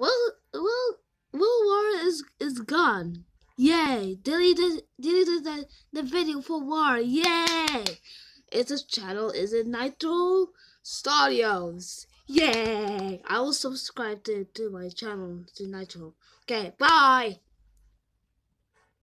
well, World War is gone. Yay! Deleted the video for war. Yay! Its channel is in Nitro Studios. Yay! I will subscribe to my channel to Nitro. Okay, bye.